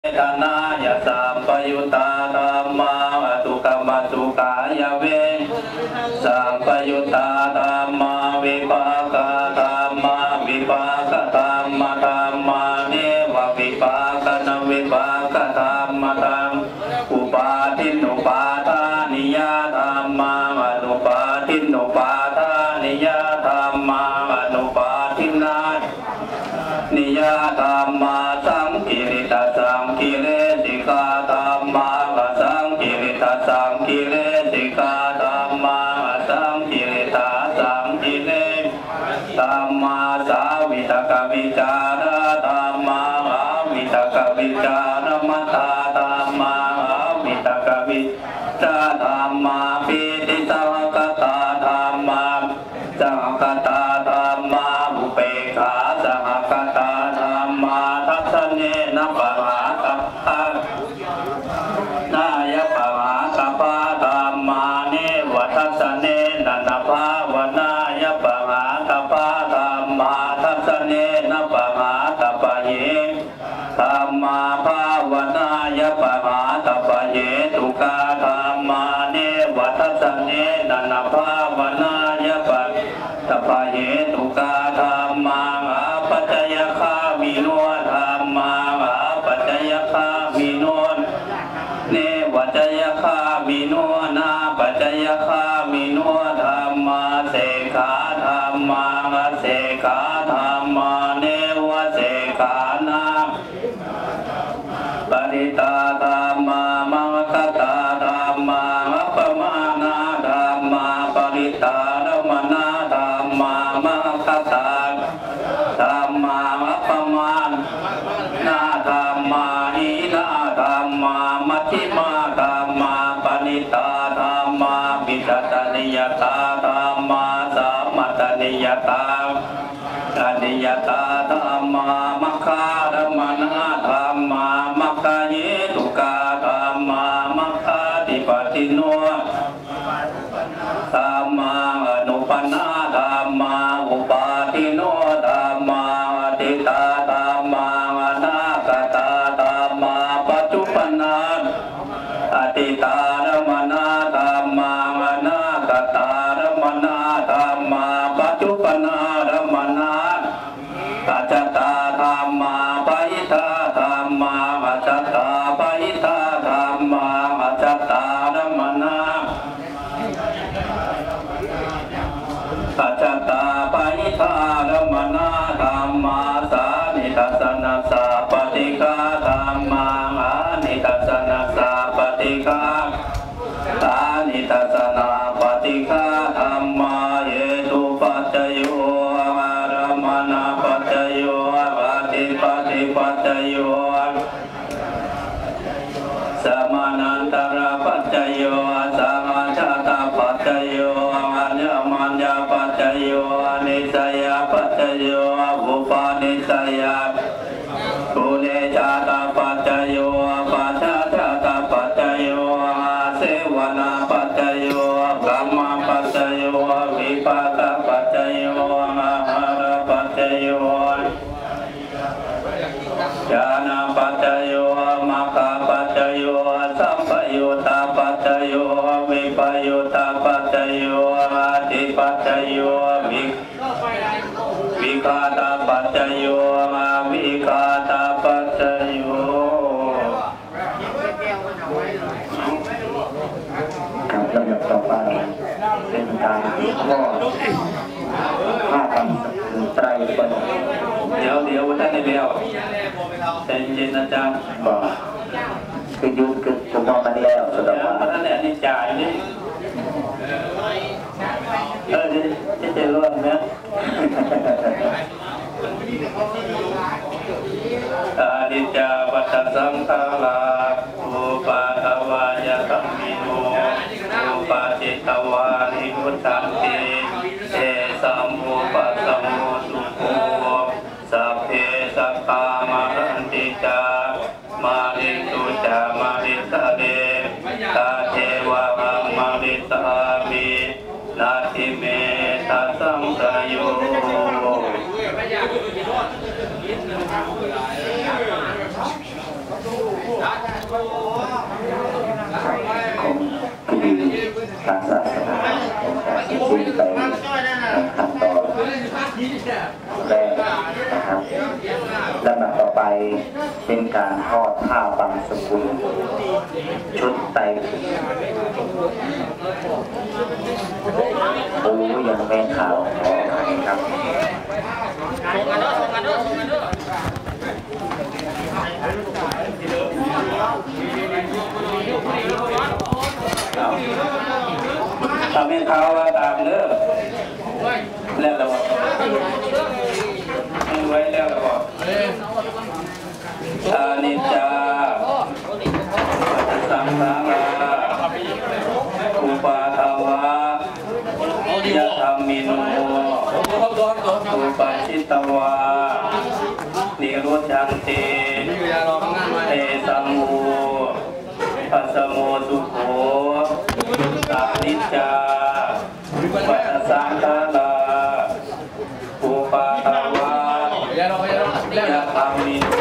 ทนายะสัมปยุตตาธัมมาสุขมัสสุขายเวสัมปยุตตาธัมมาวิภาคธัมมาวิภาคธัมมาธัมมาเนวะวิภาคนะวิภาคธัมมาธัมอุปาทินอุปาทานิยธัมมาอนุปาทินอุปาทานิยธัมมาอนุปาทินานิยธัมมาสังกิริตสังกิเลสิกาธัมมาสังกิริตสังกิเลสิกาธัมมาสังกิริตสังกิเลธัมมาสาวิตกวิจารธัมมาวิตกวิจารมัตตาธัมมาวิตกวิจารธัมมาปิติสหกตาธัมมาสหกตาธัมมาอุเบกขาสหกตาธัมมาทัศเนนะปะหากัปปะนายปะหากัปปะธัมมาเนวทัศเนนะนะภาวนายปะหากัปปะธัมมาทัศเนนะปะหากัปปะเยธัมมาภาวนายปะหากัปปะเยตุกาธัมมาเนวทัศเนนะนะภาวนายปะกัปปะเยตุกาธัมมาปัจจยคามิโนธัมมาปัจจยคามิโนเนวัจจยคามิโนนาปัจจยคามิโนธัมมาเสขาธัมมาเสขาธัมมาเนวเสขานาปริตาธัมมามังคตาธัมมาอัปปมานาธัมมาปริตารมนาธัมมามังคตาธัมมาอัปปมานาธัมมาหินาธัมมามัชฌิมาธัมมาปณิตาธัมมาปิจตนิยตาธัมมาสัมมัตตนิยตาอนิยตาธัมมามัคคารมนาธัมมามัคคเยตุกาธัมมามัคคาติปติโนธัมมาอนุปนาธัมมาอุปาทิโนธัมมาติตาธัมมาอนาคตาธัมมาปัจจุปนาอติตารมนาธัมมาอนาคตารมนาธัมมาปัจจุปนารมนาปัจจตาธัมมาปยิตาธัมมาปัจจตาปยิตาธัมมาปัจจตารมนาปัจจตาปยิตารมนาธัมมาสานิทัสสนะสาปฏิฆาธัมมาอานิทัสสนะสาปฏิฆาตานิทัสสนะปฏิฆาธัมมาเยตุปัจจโยอารมณปัจจโยปฏิปฏิปัจจโยสมานันตระปัจจโยสัมมาชาตปัจจโยอัญญมัญญปัจจโยนิสัยปัจจโยอุปาณิสัยปุเรชาตปัจจโยปัจจชาตปัจจโยเสวนาปัจจโยกรรมปัจจโยวิปากปัจจโยอาหารปัจจโยญาณปัจจโยมัคคปัจจโยสัมปยุตตาปัจจโยวิปยุตตาปัจจโยอาทิปัจจโยวิคาตาปัจจโยวิคาตาปัจจโยครับลำดับต่อไปเป็นการข้อผ้าคำไตรปฎกเดี๋ยวท่านนี่เดียวใจเย็นนะจ๊ะก็คือยุคือถูกต้องกันแล้วสุดท้ายท่านเนี่ยนี่จ่ายนี่จะร่วมนะอาดิจาวัตสังขาราอุปาทวายตัมมิโนอุปาจิตวานิพุทธันติเอสัมมุปัสสโมสุโภสัพเพสัตตามะรันติจามาริตุจามาริตะเดตาเทวะหังมาริตามินาทิเมตัสสังสโยของพิธีทางศาสนาซึ่งไปขั้นตอนแรกนะครับลำดับต่อไปเป็นการทอดผ้าบางสกุลชุดไตรปูยังแม่ข่าวขอครับทำให้เขาว่าตามเด้อแล้วเราไว้แล้วเราบอกอานิจจาสังขาราอุปาทวะยะธรรมิโนอุปชิตวะนิโรธยันติเตสังโฆปัสสโมสุโขอานิจจาปัสสังขาราอุปาทวะยะธรรมิโน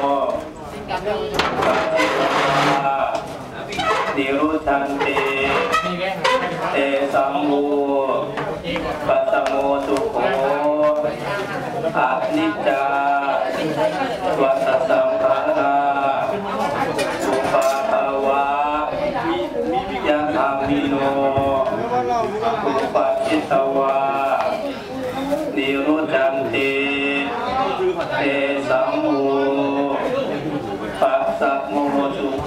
อุปชิตวะนิโรธยันติเตสังโฆปัสสโมสุโขอานิจจาวัฏสังขาราอุปาทวะยะธรรมิโนอุปชิตวะนิโรธยันติเตสังโฆปัสสโมสุโข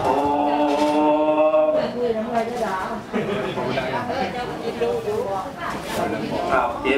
ข่าวเจ็บ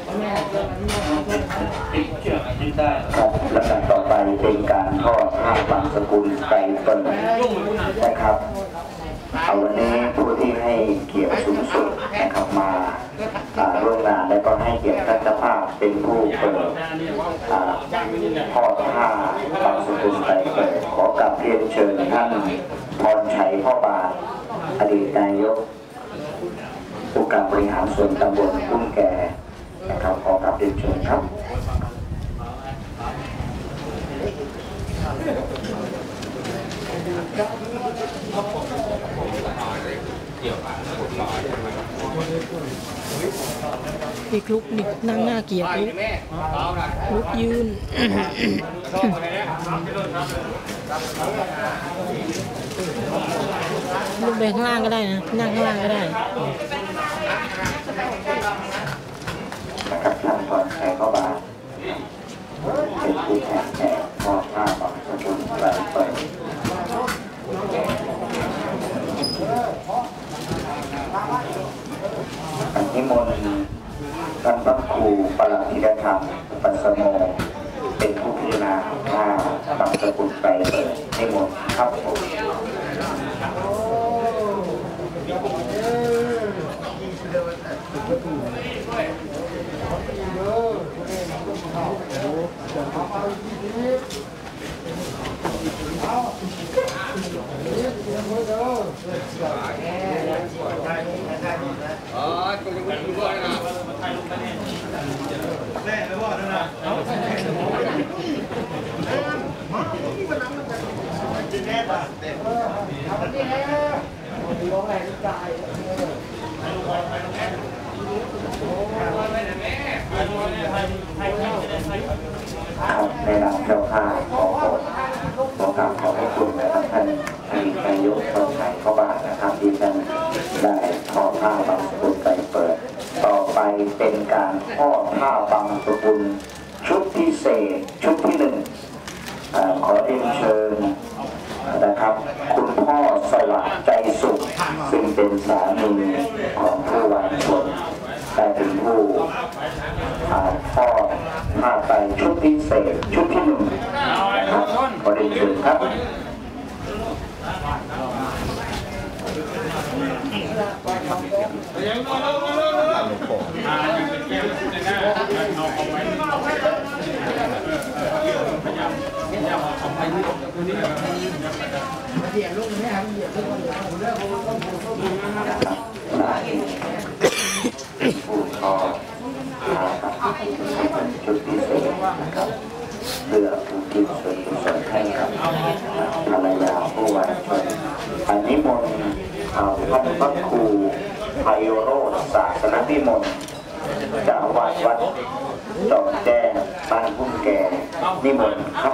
ครับลำดับต่อไปเป็นการทอดผ้าบางสกุลไตรเปิลนะครับเอาวันนี้ผู้ที่ให้เกียรติสูงสุดนะครับมาร่วมงานและก็ให้เกียรติท่านเจ้าภาพเป็นผู้เปิดทอดผ้าบางสกุลไตรเปิลขอกราบเรียนเชิญท่านพรชัยพ่อบาทอดีตนายกองค์การบริหารส่วนตำบลกุ้งแก่นะครับขอกราบเรียนเชิญครับอีกลุกนี่นั่งหน้าเกียรติลุกยืนลุกไปข้างล่างก็ได้นะนั่งข้างล่างก็ได้นะครับท่านพรชัยพ่อบาทเป็นผู้แทนแจกทอดผ้าบางสกุลไตรเปิลนิมนต์ท่านพระครูประหลัดธิรธรรมปัสสโมเป็นผู้พิจารณาผ้าบางสกุลไตรเปิลนิมนต์ครับผมในนามเจ้าภาพขอกราบขอบพระคุณนะครับท่านอดีตนายกพรชัยพ่อบาทนะครับที่ท่านได้ทอดผ้าบางสกุลไตรเปิลต่อไปเป็นการทอดผ้าบางสกุลชุดพิเศษชุดที่หนึ่งขอเรียนเชิญนะครับคุณพ่อสวัสดิ์ใจสุขซึ่งเป็นสามีของผู้วางชนได้เป็นผู้ทอดผ้าไตรชุดพิเศษชุดที่หนึ่งนะครับขอเรียนเชิญครับผู้ทอดชุดพิเศษนะครับเพื่ออุทิศส่วนกุศลให้กับภรรยาผู้นิมนต์ท่านพระครูไพโรจน์ศาสนวิมลเจ้าอาวาสวัดจอมแจ้งบ้านพุ่มแก่นิมนต์ครับ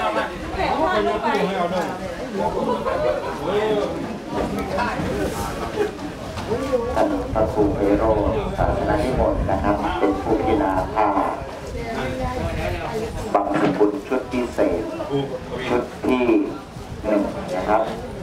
ท่านพระครูไพโรจน์ศาสนวิมลนะครับเป็นผู้พิจารณาผ้าบำเพ็ญบุญชุดพิเศษชุดที่1นะครับ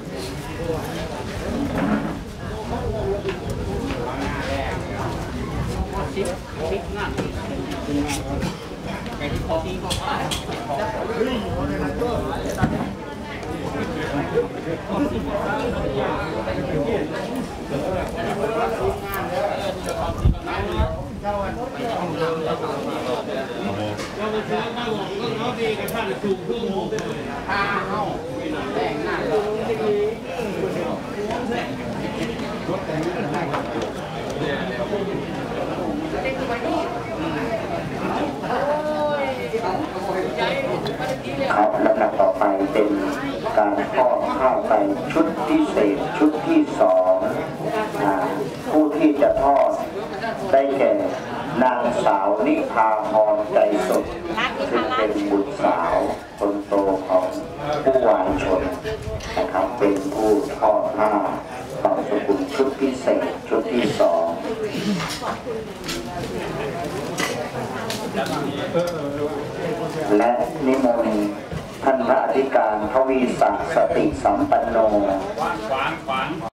ครับลำดับต่อไปเป็นการทอดข้าวไปชุดพิเศษชุดที่2ผู้ที่จะทอดได้แก่นางสาวนิพาพรใจสุดซึ่งเป็นบุตรสาวคนโตของผู้วายชนนะครับเป็นผู้ทอดผ้าบางสกุลชุดพิเศษชุดที่2และนิมนต์ท่านพระอธิการทวีศักดิ์สติสัมปันโน